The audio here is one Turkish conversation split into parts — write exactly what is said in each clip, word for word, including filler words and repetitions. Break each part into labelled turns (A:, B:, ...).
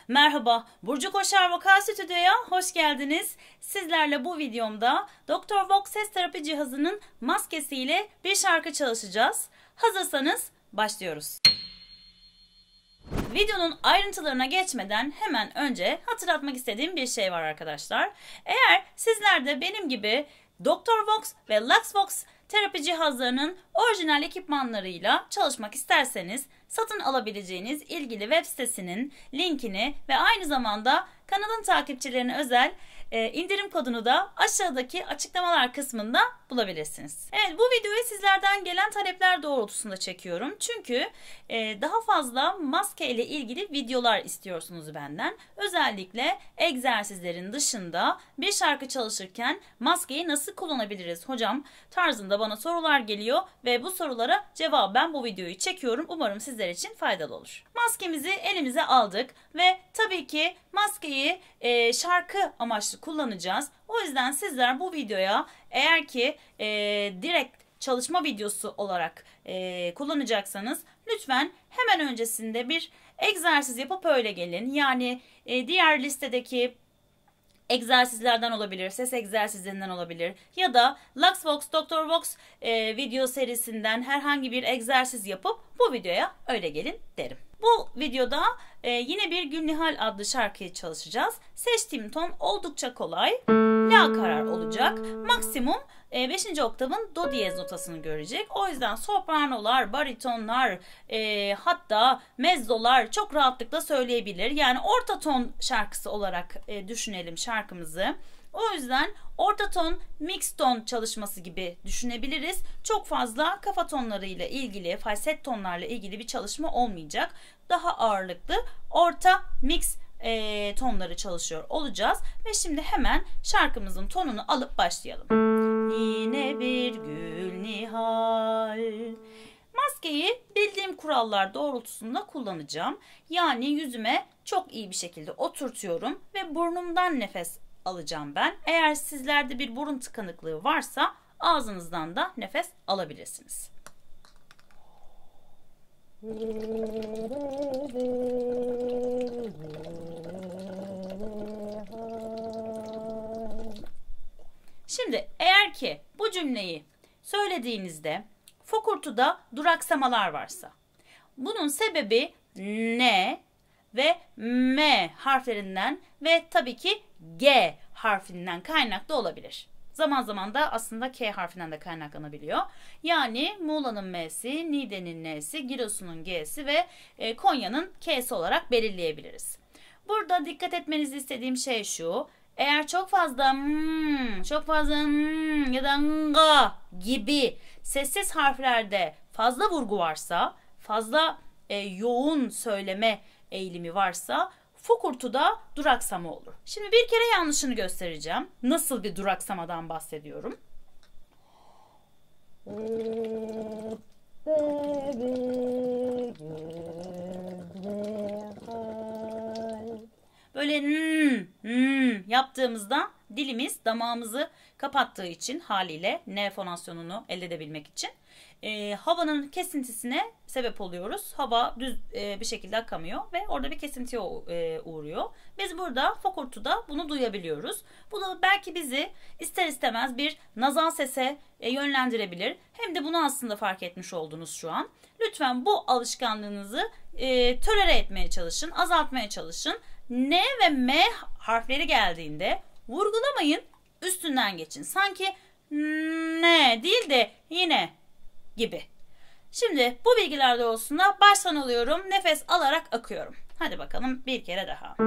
A: Merhaba, Burcu Koşar Vokal Stüdyo'ya hoş geldiniz. Sizlerle bu videomda Doktor Vox ses terapi cihazının maskesiyle bir şarkı çalışacağız. Hazırsanız başlıyoruz. Videonun ayrıntılarına geçmeden hemen önce hatırlatmak istediğim bir şey var arkadaşlar. Eğer sizler de benim gibi Doktor Vox ve Luxvox terapi cihazlarının orijinal ekipmanlarıyla çalışmak isterseniz satın alabileceğiniz ilgili web sitesinin linkini ve aynı zamanda kanalın takipçilerine özel e, indirim kodunu da aşağıdaki açıklamalar kısmında bulabilirsiniz. Evet, bu videoyu sizlerden gelen talepler doğrultusunda çekiyorum. Çünkü e, daha fazla maske ile ilgili videolar istiyorsunuz benden. Özellikle egzersizlerin dışında bir şarkı çalışırken maskeyi nasıl kullanabiliriz hocam tarzında bana sorular geliyor ve bu sorulara cevaben bu videoyu çekiyorum. Umarım sizler için faydalı olur. Maskemizi elimize aldık ve tabii ki maskeyi e, şarkı amaçlı kullanacağız. O yüzden sizler bu videoya eğer ki e, direkt çalışma videosu olarak e, kullanacaksanız lütfen hemen öncesinde bir egzersiz yapıp öyle gelin. Yani e, diğer listedeki egzersizlerden olabilir, ses egzersizlerinden olabilir ya da Luxvox, Doktor Vox e, video serisinden herhangi bir egzersiz yapıp bu videoya öyle gelin derim. Bu videoda e, yine bir Gülnihal adlı şarkıyı çalışacağız. Seçtiğim ton oldukça kolay. La karar olacak. Maksimum e, beşinci oktavın do diyez notasını görecek. O yüzden sopranolar, baritonlar, e, hatta mezzolar çok rahatlıkla söyleyebilir. Yani orta ton şarkısı olarak e, düşünelim şarkımızı. O yüzden orta ton, mix ton çalışması gibi düşünebiliriz. Çok fazla kafa tonlarıyla ilgili, falset tonlarla ilgili bir çalışma olmayacak. Daha ağırlıklı orta mix e, tonları çalışıyor olacağız. Ve şimdi hemen şarkımızın tonunu alıp başlayalım. Yine bir Gülnihal. Maskeyi bildiğim kurallar doğrultusunda kullanacağım. Yani yüzüme çok iyi bir şekilde oturtuyorum ve burnumdan nefes alacağım ben. Eğer sizlerde bir burun tıkanıklığı varsa ağzınızdan da nefes alabilirsiniz. Şimdi eğer ki bu cümleyi söylediğinizde fokurtuda duraksamalar varsa bunun sebebi N ve M harflerinden ve tabii ki G harfinden kaynaklı olabilir. Zaman zaman da aslında K harfinden de kaynaklanabiliyor. Yani Muğla'nın M'si, Niğde'nin N'si, Giresun'un G'si ve Konya'nın K'si olarak belirleyebiliriz. Burada dikkat etmenizi istediğim şey şu. Eğer çok fazla hmm, çok fazla hmm, ya da nga gibi sessiz harflerde fazla vurgu varsa, fazla e, yoğun söyleme eğilimi varsa fokurtuda duraksama olur. Şimdi bir kere yanlışını göstereceğim. Nasıl bir duraksamadan bahsediyorum? Böyle hmm, hmm yaptığımızda dilimiz damağımızı kapattığı için haliyle N fonasyonunu elde edebilmek için e, havanın kesintisine sebep oluyoruz. Hava düz e, bir şekilde akamıyor ve orada bir kesintiye e, uğruyor. Biz burada fokurtuda bunu duyabiliyoruz. Bu da belki bizi ister istemez bir nazal sese e, yönlendirebilir. Hem de bunu aslında fark etmiş oldunuz şu an. Lütfen bu alışkanlığınızı e, tolere etmeye çalışın, azaltmaya çalışın. N ve M harfleri geldiğinde vurgulamayın, üstünden geçin. Sanki ne değil de yine gibi. Şimdi bu bilgiler doğrultusunda baştan alıyorum. Nefes alarak akıyorum. Hadi bakalım bir kere daha.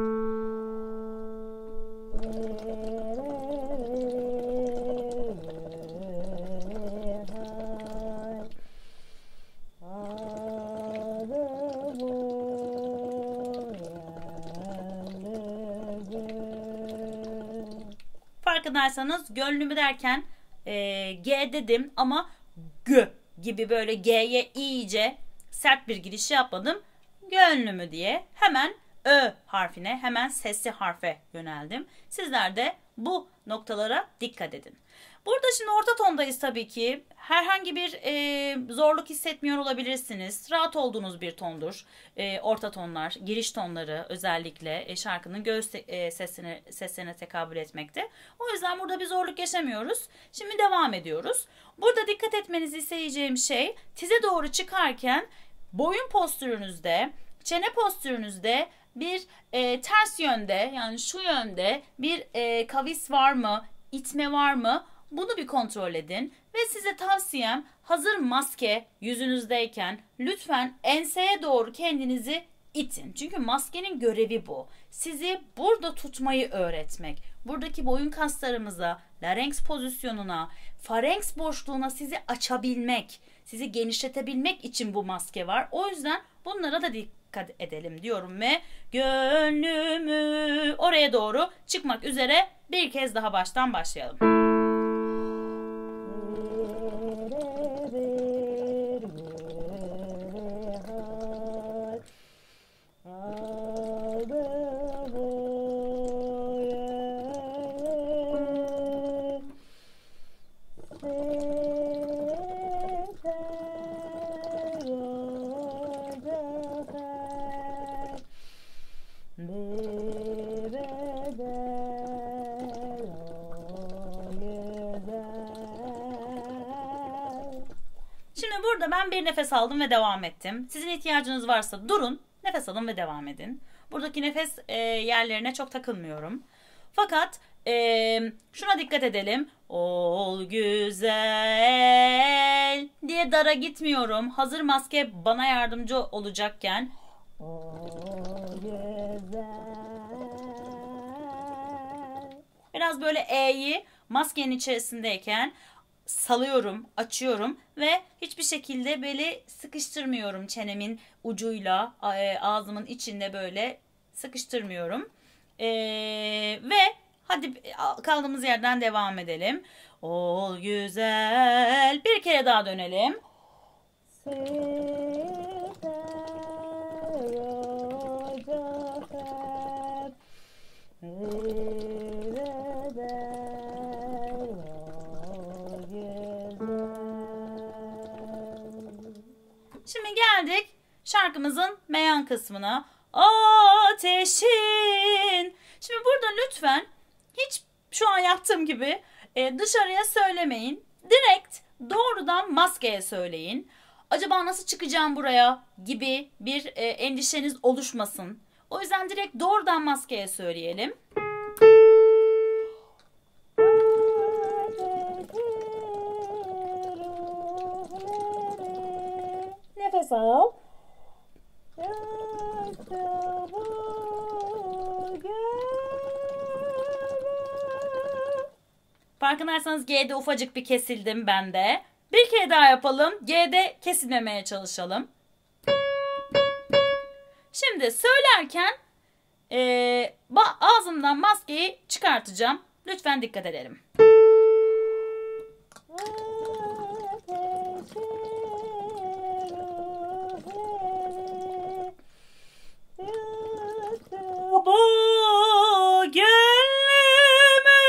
A: Farkındaysanız gönlümü derken e, G dedim ama G gibi böyle G'ye iyice sert bir giriş yapmadım. Gönlümü diye hemen Ö harfine, hemen sesli harfe yöneldim. Sizler de bu noktalara dikkat edin. Burada şimdi orta tondayız tabii ki. Herhangi bir e, zorluk hissetmiyor olabilirsiniz. Rahat olduğunuz bir tondur. E, orta tonlar, giriş tonları özellikle e, şarkının göğüs e, sesine, sesine tekabül etmekte. O yüzden burada bir zorluk yaşamıyoruz. Şimdi devam ediyoruz. Burada dikkat etmenizi isteyeceğim şey, tize doğru çıkarken boyun postürünüzde, çene postürünüzde bir e, ters yönde, yani şu yönde bir e, kavis var mı, itme var mı? Bunu bir kontrol edin ve size tavsiyem, hazır maske yüzünüzdeyken lütfen enseye doğru kendinizi itin. Çünkü maskenin görevi bu. Sizi burada tutmayı öğretmek. Buradaki boyun kaslarımıza, larynx pozisyonuna, farenks boşluğuna sizi açabilmek, sizi genişletebilmek için bu maske var. O yüzden bunlara da dikkat edelim diyorum ve gönlümü oraya doğru çıkmak üzere bir kez daha baştan başlayalım. Şimdi burada ben bir nefes aldım ve devam ettim. Sizin ihtiyacınız varsa durun, nefes alın ve devam edin. Buradaki nefes e, yerlerine çok takılmıyorum. Fakat e, şuna dikkat edelim. Ol güzel diye dara gitmiyorum. Hazır maske bana yardımcı olacakken. Ol güzel. Biraz böyle E'yi maskenin içerisindeyken salıyorum, açıyorum ve hiçbir şekilde böyle sıkıştırmıyorum çenemin ucuyla, ağzımın içinde böyle sıkıştırmıyorum. Ee, ve hadi kaldığımız yerden devam edelim. Ol güzel. Bir kere daha dönelim. Şimdi geldik şarkımızın meyan kısmına. Ateşin. Şimdi burada lütfen hiç şu an yaptığım gibi e, dışarıya söylemeyin. Direkt doğrudan maskeye söyleyin. Acaba nasıl çıkacağım buraya gibi bir e, endişeniz oluşmasın. O yüzden direkt doğrudan maskeye söyleyelim. Nefes al. Farkındaysanız G'de ufacık bir kesildim ben de. Bir kere daha yapalım. G'de kesilmemeye çalışalım. Şimdi söylerken e, ağzımdan maskeyi çıkartacağım. Lütfen dikkat edelim. Bu gönlümü.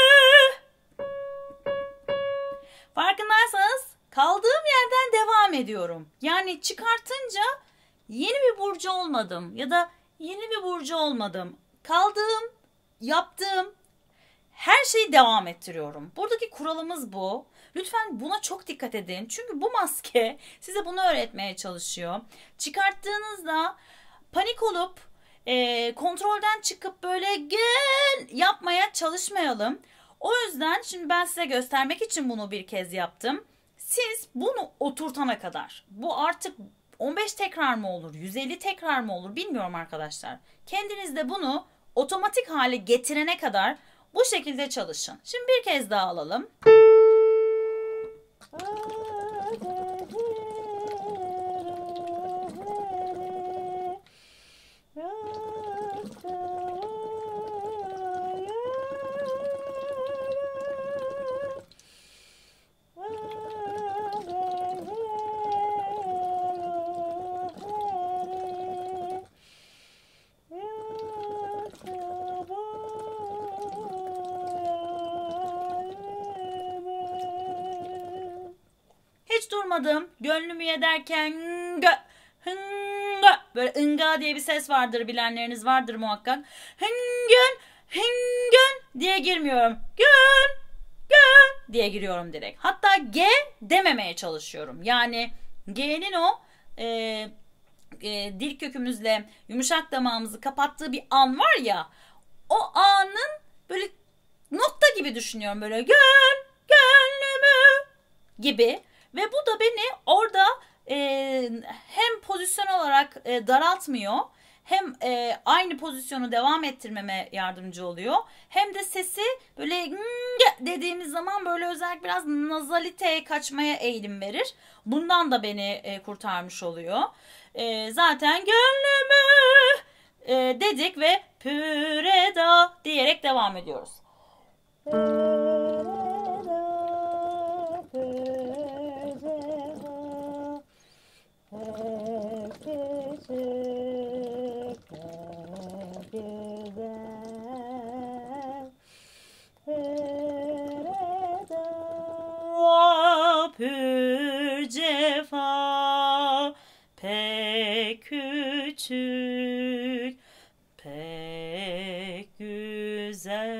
A: Farkındaysanız kaldığım yerden devam ediyorum. Yani çıkartınca yeni bir burcu olmadım ya da yeni bir burcu olmadım. Kaldığım, yaptığım her şeyi devam ettiriyorum. Buradaki kuralımız bu. Lütfen buna çok dikkat edin. Çünkü bu maske size bunu öğretmeye çalışıyor. Çıkarttığınızda panik olup e, kontrolden çıkıp böyle gel yapmaya çalışmayalım. O yüzden şimdi ben size göstermek için bunu bir kez yaptım. Siz bunu oturtana kadar, bu artık on beş tekrar mı olur, yüz elli tekrar mı olur bilmiyorum arkadaşlar. Kendiniz de bunu otomatik hale getirene kadar bu şekilde çalışın. Şimdi bir kez daha alalım. yapamadım. Gönlümü ederken ngö, hıngö, böyle ınga diye bir ses vardır, bilenleriniz vardır muhakkak. Hıngön, hıngön diye girmiyorum. Gön, gön diye giriyorum direkt. Hatta G dememeye çalışıyorum. Yani G'nin o e, e, dil kökümüzle yumuşak damağımızı kapattığı bir an var ya, o anın böyle nokta gibi düşünüyorum, böyle gön, gönlümü gibi. Ve bu da beni orada e, hem pozisyon olarak e, daraltmıyor, hem e, aynı pozisyonu devam ettirmeme yardımcı oluyor, hem de sesi böyle dediğimiz zaman böyle özellikle biraz nazaliteye kaçmaya eğilim verir. Bundan da beni e, kurtarmış oluyor. E, zaten gönlümü e, dedik ve püreda diyerek devam ediyoruz. Pür cefa pek küçük pek güzel.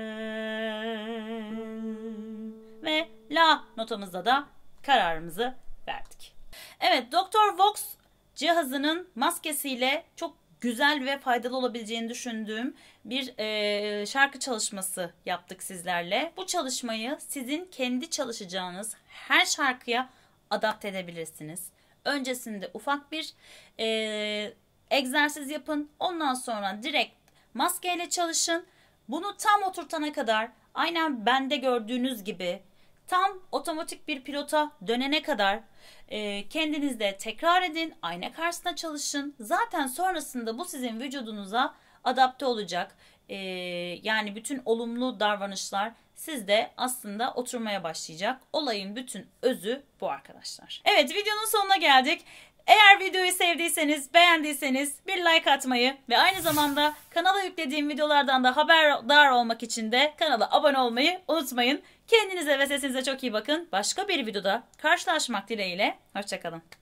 A: Ve la notamızda da kararımızı verdik. Evet, Doktor Vox cihazının maskesiyle çok güzel ve faydalı olabileceğini düşündüğüm bir e, şarkı çalışması yaptık sizlerle. Bu çalışmayı sizin kendi çalışacağınız her şarkıya adapte edebilirsiniz. Öncesinde ufak bir e, egzersiz yapın. Ondan sonra direkt maskeyle çalışın. Bunu tam oturtana kadar, aynen bende gördüğünüz gibi tam otomatik bir pilota dönene kadar e, kendinizde tekrar edin. Ayna karşısında çalışın. Zaten sonrasında bu sizin vücudunuza adapte olacak. E, yani bütün olumlu davranışlar sizde aslında oturmaya başlayacak. Olayın bütün özü bu arkadaşlar. Evet, videonun sonuna geldik. Eğer videoyu sevdiyseniz, beğendiyseniz bir like atmayı ve aynı zamanda kanala yüklediğim videolardan da haberdar olmak için de kanala abone olmayı unutmayın. Kendinize ve sesinize çok iyi bakın. Başka bir videoda karşılaşmak dileğiyle. Hoşça kalın.